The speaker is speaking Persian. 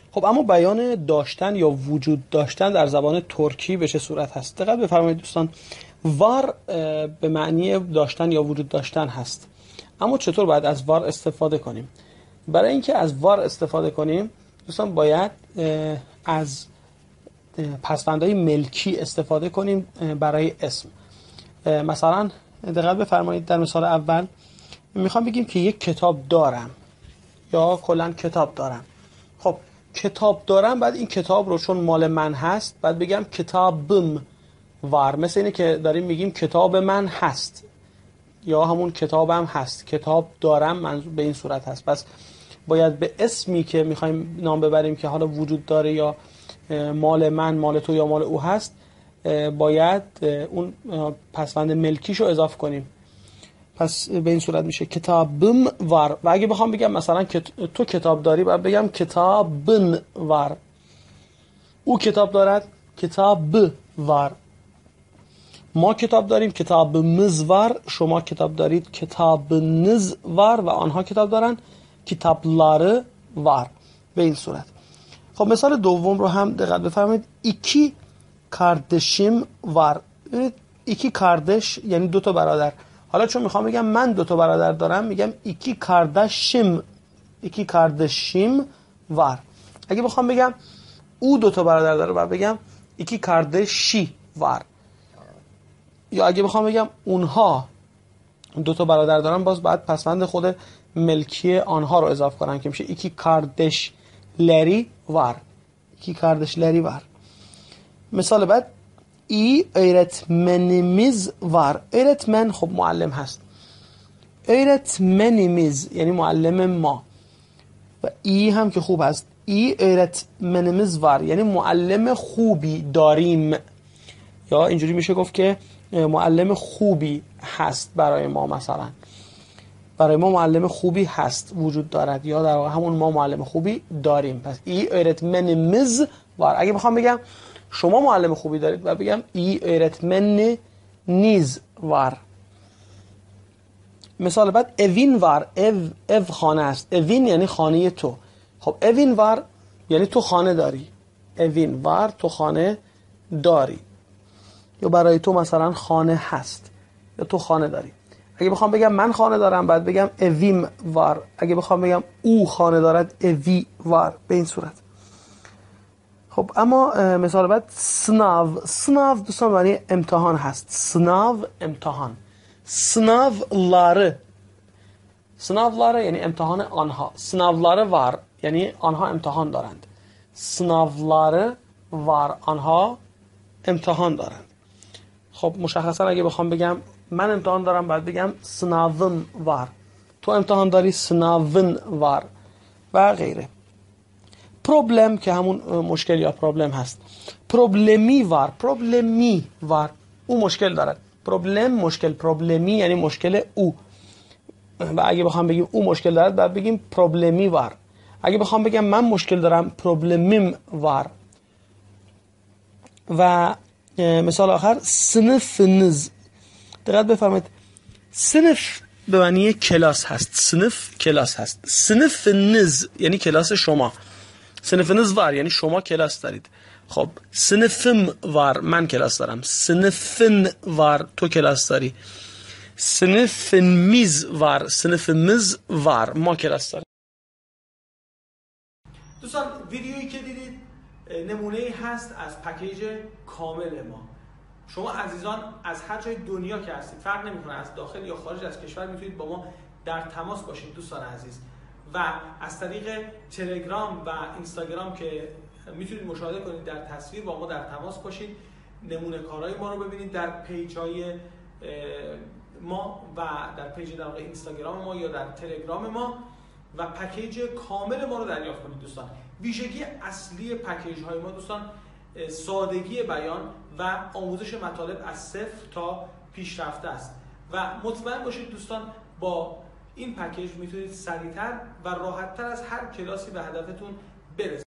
خب اما بیان داشتن یا وجود داشتن در زبان ترکی به چه صورت هست؟ دقت بفرمایید دوستان. وار به معنی داشتن یا وجود داشتن هست. اما چطور باید از وار استفاده کنیم؟ برای اینکه از وار استفاده کنیم دوستان باید از پسوندهای ملکی استفاده کنیم برای اسم. مثلا دقت بفرمایید در مثال اول میخوام بگیم که یک کتاب دارم یا کلا کتاب دارم. خب کتاب دارم، بعد این کتاب رو چون مال من هست بعد بگم کتابم وار، مثل اینه که داریم میگیم کتاب من هست یا همون کتابم هست. کتاب دارم منظور به این صورت هست. پس باید به اسمی که میخوایم نام ببریم که حالا وجود داره یا مال من، مال تو یا مال او هست، باید اون پسوند ملکیشو اضافه کنیم. پس به این صورت میشه کتابم وار. و اگه بخوام بگم مثلا تو کتاب داری باید بگم کتابن وار. او کتاب دارد کتاب وار. ما کتاب داریم کتابمز وار. شما کتاب دارید کتابنز وار. و آنها کتاب دارن کتابلاره وار. به این صورت. خب مثال دوم رو هم دقت بفرمایید. ایکی کاردشیم وار. ایکی کاردش یعنی دو تا برادر. حالا چون میخوام بگم من دو تا برادر دارم میگم ایکی کاردشیم. ایکی کاردشیم وار. اگه بخوام بگم او دو تا برادر داره باید بگم ایکی کاردشی وار. یا اگه بخوام بگم اونها دو تا برادر دارن باز باید پسوند خود ملکی آنها رو اضافه کنم که میشه ایکی کاردش لری وار. ایکی کاردش لری وار. مثال بعد ای öğretmenimiz var. öğretmen خب معلم هست. öğretmenimiz یعنی معلم ما. و ای هم که خوب هست. ای öğretmenimiz var یعنی معلم خوبی داریم. یا اینجوری میشه گفت که معلم خوبی هست برای ما. مثلا برای ما معلم خوبی هست وجود دارد یا در واقع همون ما معلم خوبی داریم. پس ای öğretmenimiz var. اگه بخوام بگم شما معلم خوبی دارید و بگم ای öğretmeniniz var. مثال بعد اوین وار. او خانه است. اوین یعنی خانه تو. خب اوین وار یعنی تو خانه داری. اوین وار تو خانه داری. یا برای تو مثلا خانه هست یا تو خانه داری. اگه بخوام بگم من خانه دارم بعد بگم اویم وار. اگه بخوام بگم او خانه دارد اوی وار. به این صورت. خب اما مثال بعد سناو. سناو دوستان معنی امتحان هست. سناو امتحان. سناوları. سناوları یعنی امتحان آنها. سناوları var یعنی آنها امتحان دارند. سناوları var آنها امتحان دارند. خب مشخصا اگه بخوام بگم من امتحان دارم باید بگم سناوım var. تو امتحان داری سناوın var و غیره. پروبلم که همون مشکل یا پروبلم هست. پروبلمی وار. پروبلمی وار. او مشکل دارد. پروبلم مشکل. پروبلمی یعنی مشکل او. و اگه بخوام بگیم او مشکل دارد باید بگیم پروبلمی وار. اگه بخوام بگم من مشکل دارم پروبلمیم وار. و مثال آخر سنفنز. دقت بفرمایید سنف به معنی کلاس هست. سنف کلاس هست. سنفنز یعنی کلاس شما. سنفنز وار یعنی شما کلاس دارید. خب سنفم وار من کلاس دارم. سنفن وار تو کلاس داری. سنفمیز وار. سنفمیز وار ما کلاس داریم. دوستان ویدیویی که دیدید نمونه‌ای هست از پکیج کامل ما. شما عزیزان از هر جای دنیا که هستید فرق نمی‌کنه از داخل یا خارج از کشور میتونید با ما در تماس باشید دوستان عزیز. و از طریق تلگرام و اینستاگرام که میتونید مشاهده کنید در تصویر با ما در تماس باشید. نمونه کارهای ما رو ببینید در پیج‌های ما و در پیج در واقع اینستاگرام ما یا در تلگرام ما و پکیج کامل ما رو دریافت کنید دوستان. ویژگی اصلی پکیج های ما دوستان سادگی بیان و آموزش مطالب از صفر تا پیشرفته است و مطمئن باشید دوستان با این پکیج میتونید سریعتر و راحتتر از هر کلاسی به هدفتون برسید.